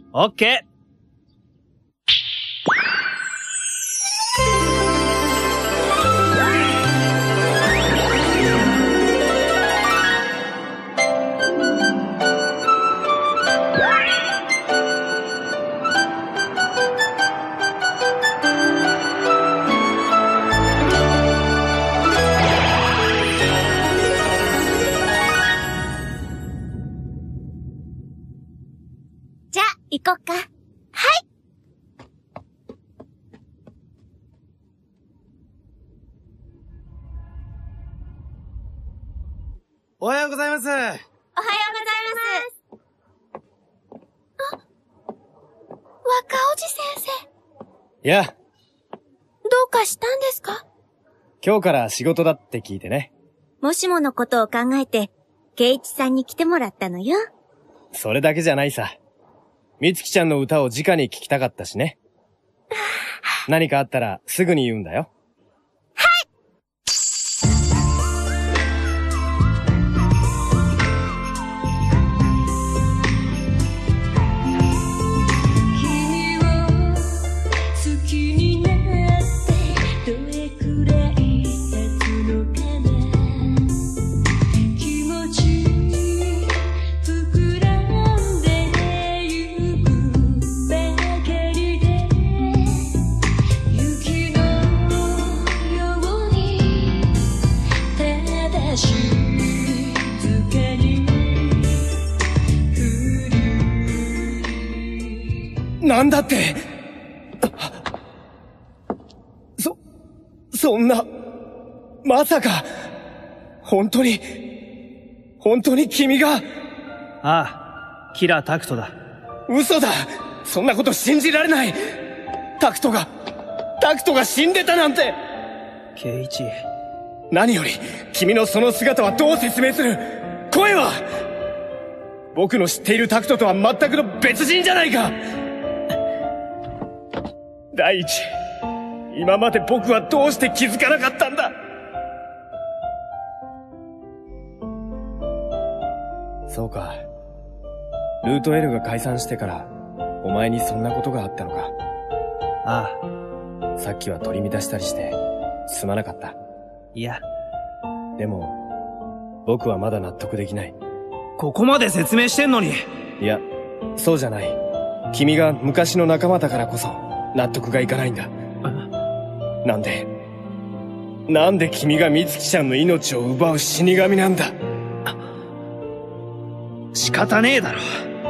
オッケー。 行こっか。はい。 おはようございます。 おはようございます。あ、若おじ先生。 いや。 どうかしたんですか？ 今日から仕事だって聞いてね。 もしものことを考えて、圭一さんに来てもらったのよ。 それだけじゃないさ。みつきちゃんの歌を直に聴きたかったしね。何かあったらすぐに言うんだよ。 はい。 君を好きになってどれくらい経つのかな。気持ち膨らんでゆくばかりで雪のようにただ静かに降る。 なんだって。そんな、まさか、本当に君が。 ああ、キラータクトだ。 嘘だ。そんなこと信じられない。タクトが死んでたなんて。 圭一。 何より、君のその姿はどう説明する？声は！僕の知っているタクトとは全くの別人じゃないか。第一、今まで僕はどうして気づかなかったんだ。そうか。ルート L が解散してから、お前にそんなことがあったのか。 ああ。さっきは取り乱したりして、すまなかった。 いや。 でも、僕はまだ納得できない。 ここまで説明してんのに。 いや、そうじゃない。君が昔の仲間だからこそ、納得がいかないんだ。なんで君が美月ちゃんの命を奪う死神なんだ。 仕方ねえだろ。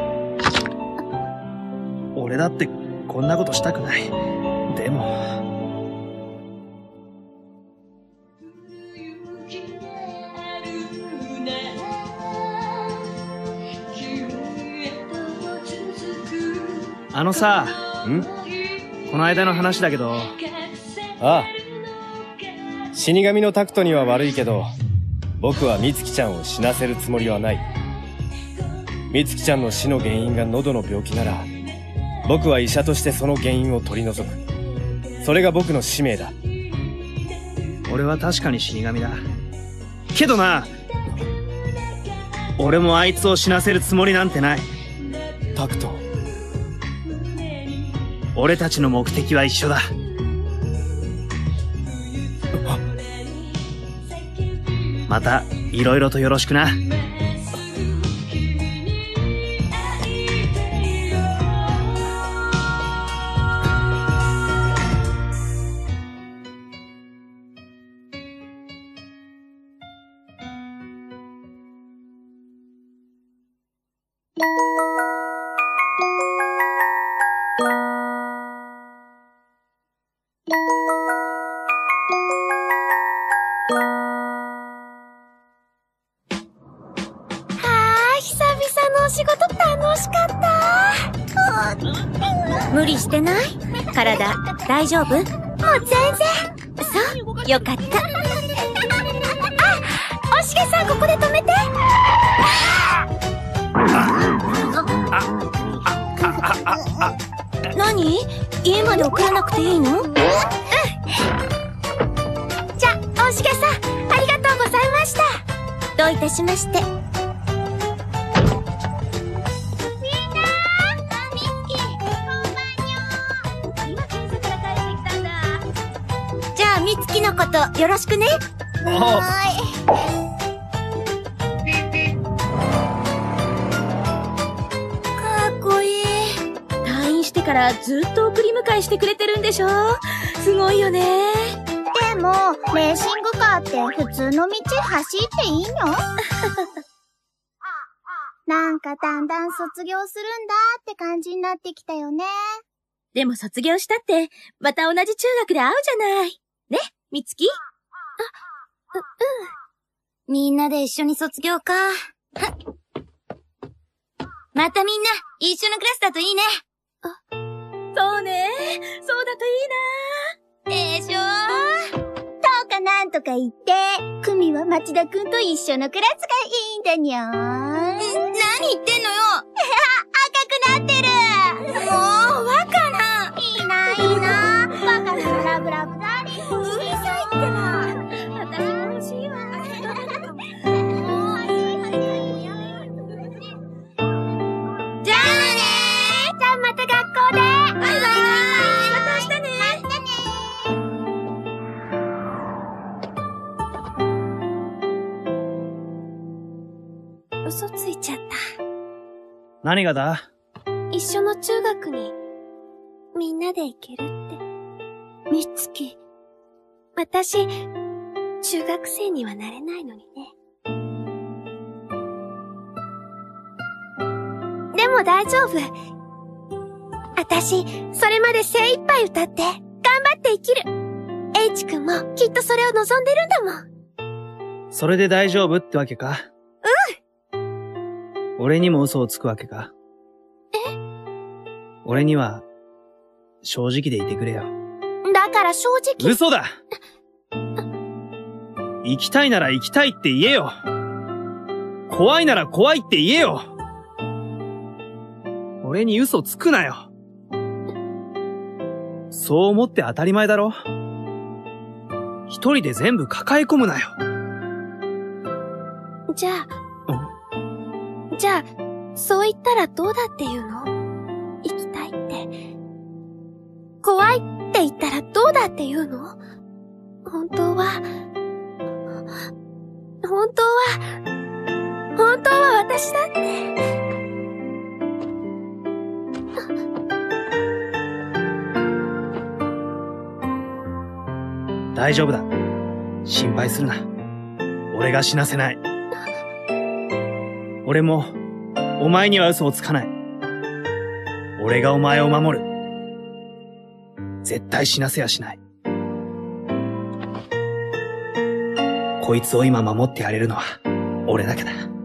俺だってこんなことしたくない。でも。あのさ、この間の話だけど。 ああ。死神のタクトには悪いけど、僕は美月ちゃんを死なせるつもりはない。美月ちゃんの死の原因が喉の病気なら、僕は医者としてその原因を取り除く。それが僕の使命だ。 俺は確かに死神だ。けどな、俺もあいつを死なせるつもりなんてない。 タクト。 俺たちの目的は一緒だ。また、いろいろとよろしくな。 無理してない？体、大丈夫？もう全然。そう、よかった。あ、おしげさんここで止めて。何？家まで送らなくていいの？うん。じゃ、おしげさん、ありがとうございました。どういたしまして。みんな、美月みつきのことよろしくね。はーい。かっこいい。 退院してからずっと送り迎えしてくれてるんでしょ？すごいよね。 でも、レーシングカーって普通の道走っていいの？なんかだんだん卒業するんだって感じになってきたよね。 でも卒業したって、また同じ中学で会うじゃない。ね、みつき？ みんなで一緒に卒業か。またみんな一緒のクラスだといいね。 そうね。そうだといいな。 でしょー。とかなんとか言って、クミは町田くんと一緒のクラスがいいんだにゃー。何言ってんのよ。赤くなってる。もう、若菜。いいな、いいな。若菜のラブラブダーリン。うるさいってば。 私も欲しいわ。 じゃあねー。じゃあまた学校で。バイバイ。また明日ね。またねー。嘘ついちゃった。 何がだ？ 一緒の中学にみんなで行けるって。みつき。私、中学生にはなれないのにね。でも大丈夫。私、それまで精一杯歌って頑張って生きる。H 君もきっとそれを望んでるんだもん。 それで大丈夫ってわけか？俺にも嘘をつくわけか？俺には、正直でいてくれよ。 だから正直。 嘘だ！行きたいなら行きたいって言えよ。怖いなら怖いって言えよ。俺に嘘つくなよ。そう思って当たり前だろ。一人で全部抱え込むなよ。 じゃあ、そう言ったらどうだっていうの？行きたいって。怖いって言ったらどうだっていうの？本当は私だって。 大丈夫だ。心配するな。俺が死なせない。俺も、お前には嘘をつかない。俺がお前を守る。絶対死なせやしない。こいつを今守ってやれるのは、俺だけだ。